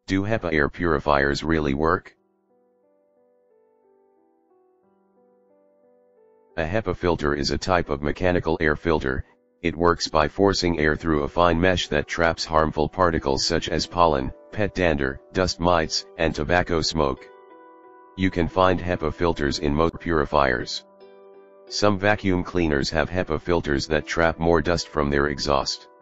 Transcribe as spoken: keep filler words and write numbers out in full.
Do HEPA air purifiers really work? A HEPA filter is a type of mechanical air filter. It works by forcing air through a fine mesh that traps harmful particles such as pollen, pet dander, dust mites, and tobacco smoke. You can find HEPA filters in most purifiers. Some vacuum cleaners have HEPA filters that trap more dust from their exhaust.